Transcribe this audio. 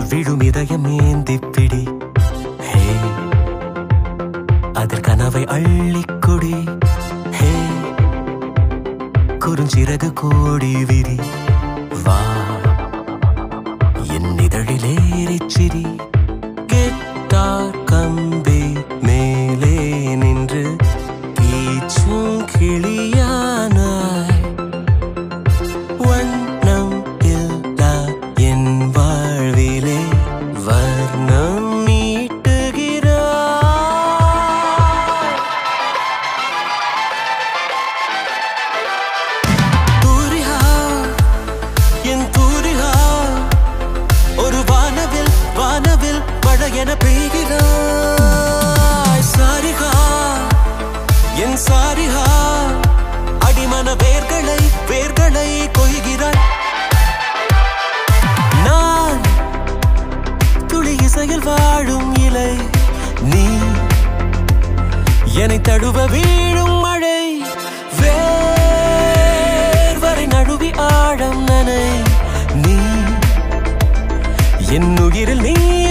விழும் இதயம் ஏந்திப்பிடி. ஹே அதில் கனவை அள்ளிக்குடி. ஹே குறுஞ்சிறகு கோடி விரி. வா என் இதழிலேறிச்சிரி. கிட்டார் கம்பி மேலே நின்று கீச்சும் கிளியானாய். வண்ணம் இல்லா என் வாழ்விலே வர்ணம் மீட்டுகிறாய். தூரிகா என் தூரிகா ஒரு வானவில் வானவில் மழையென பெய்கிறாய். சாரிகா என் சாரிகா அடிமன வேர்களை வேர்களை கொய்கிறாய். நான் துளி இசையில் வாழும் இலை. நீ என்னை தழுவ வீழும் மழை. வேர்வரை நழுவி ஆழம் நனை. நீ என் உயிரில் நீ